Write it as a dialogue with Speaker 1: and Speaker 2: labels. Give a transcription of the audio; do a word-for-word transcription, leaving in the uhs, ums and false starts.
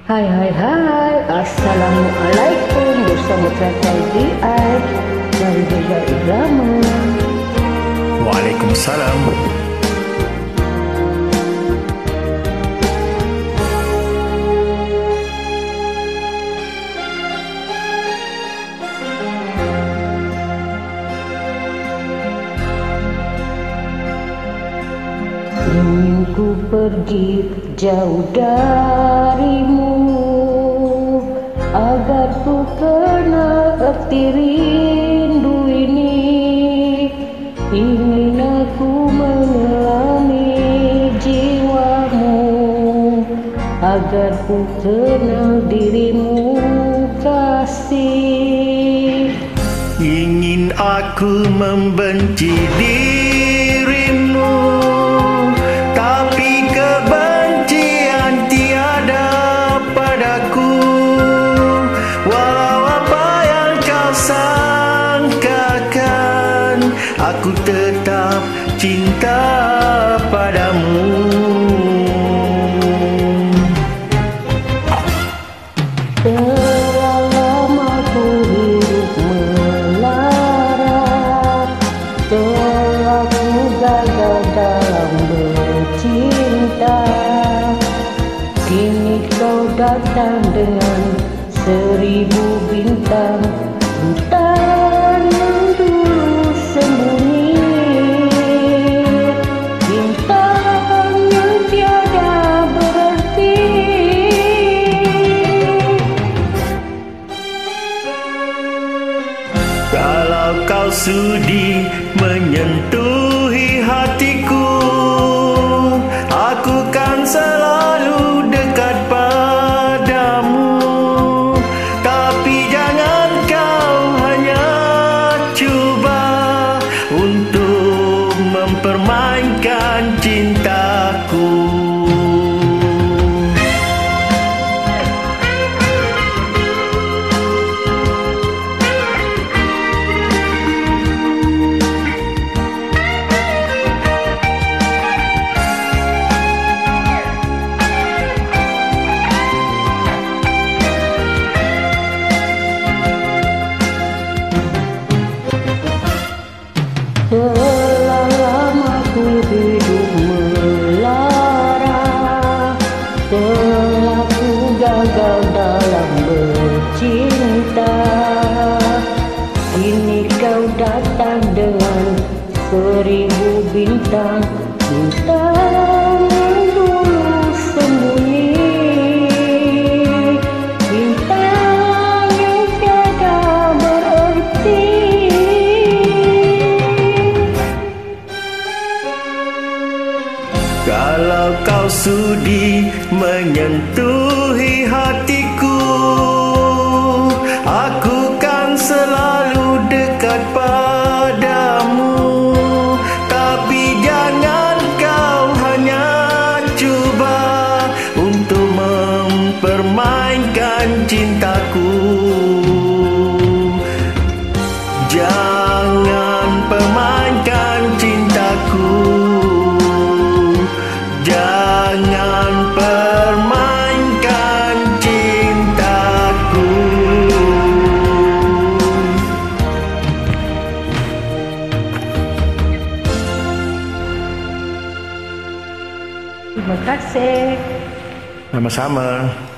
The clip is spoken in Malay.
Speaker 1: Hai hai hai, Assalamualaikum. Bersama Teratai D I dari Deja Irama.
Speaker 2: Waalaikumsalam.
Speaker 1: Ingin ku pergi jauh darimu, agar ku kenal arti rindu ini. Ingin aku menyelami jiwamu, agar ku kenal dirimu kasih.
Speaker 2: Ingin aku membenci dirimu, tapi kebencian tiada padaku. Walau apa yang kau sangkakan, aku tetap cinta padamu.
Speaker 1: Telah lama ku hidup melarat, telah ku gagal dalam bercinta. Kini kau datang dengan seribu bintang, bintang yang dulu sembunyi, bintang yang tiada berarti.
Speaker 2: Kalau kau sudi menyentuhi hatiku, aku kan selalu dekat padamu. Tapi jangan kau hanya cuba untuk mempermainkan cintaku.
Speaker 1: Telah lama ku hidup melarat, telah ku gagal dalam bercinta. Kini kau datang dengan seribu bintang, bintang yang dulu sembunyi, bintang yang tiada berarti.
Speaker 2: Kalau kau sudi menyentuhi hatiku, aku kan selalu dekat padamu. Tapi jangan kau hanya cuba untuk mempermainkan cintaku. Jangan permainkan cintaku. Jangan permainkan cintaku.
Speaker 1: Terima kasih.
Speaker 2: Sama-sama.